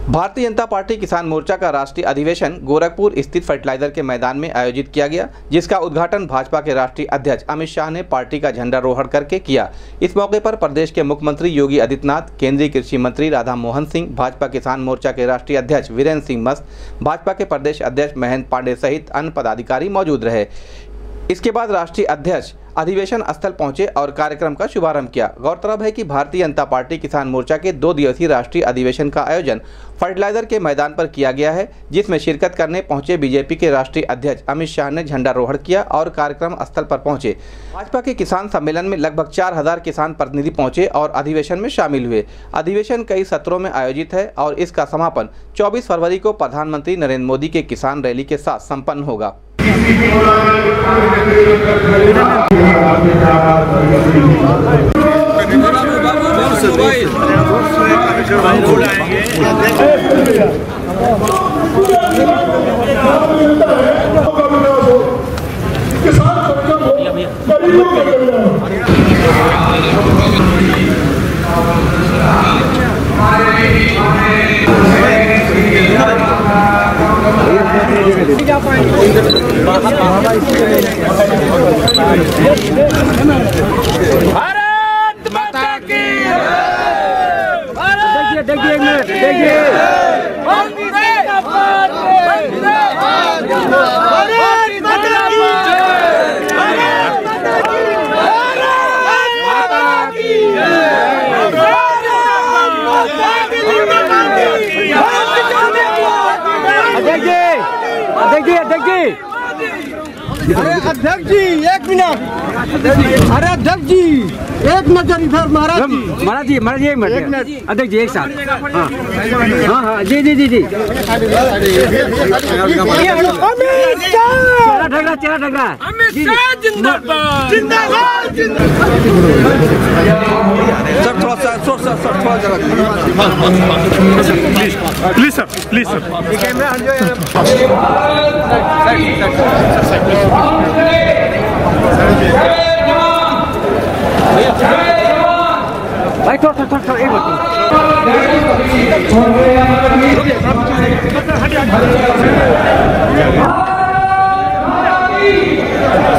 Bharatiya Janata party किसान मोर्चा का राष्ट्रीय अधिवेशन गोरखपुर स्थित फर्टिलाइजर के मैदान में आयोजित किया गया, जिसका उद्घाटन भाजपा के राष्ट्रीय अध्यक्ष अमित शाह ने पार्टी का झंडारोहण करके किया। इस मौके पर प्रदेश के मुख्यमंत्री योगी आदित्यनाथ, केंद्रीय कृषि मंत्री राधा मोहन सिंह, भाजपा किसान मोर्चा के राष्ट्रीय अध्यक्ष वीरेंद्र सिंह मस्त, भाजपा के प्रदेश अध्यक्ष महेंद्र पांडे सहित अन्य पदाधिकारी मौजूद रहे। इसके बाद राष्ट्रीय अध्यक्ष अधिवेशन स्थल पहुंचे और कार्यक्रम का शुभारंभ किया। गौरतलब है कि भारतीय जनता पार्टी किसान मोर्चा के 2 दिवसीय राष्ट्रीय अधिवेशन का आयोजन फर्टिलाइजर के मैदान पर किया गया है, जिसमें शिरकत करने पहुंचे बीजेपी के राष्ट्रीय अध्यक्ष अमित शाह ने झंडारोहण किया और कार्यक्रम स्थल पर पहुंचे। भाजपा के किसान सम्मेलन में लगभग 4000 किसान प्रतिनिधि पहुंचे और अधिवेशन में शामिल हुए। अधिवेशन कई सत्रों में आयोजित है और इसका समापन 24 फरवरी को प्रधानमंत्री नरेंद्र मोदी के किसान रैली के साथ संपन्न होगा। भारत माता की देखिए एक मिनट देखिए देखिए अरे अध्यक्ष जी एक मिनट। अरे अध्यक्ष जी एक नजर इधर। महाराज जी एक मिनट। अध्यक्ष जी एक साथ। हाँ जी चेहरा ढक रहा अमित शाह जिंदाबाद जिंदाबाद। सर थोड़ा प्लीज सर भाई थोड़ा एक मिनट।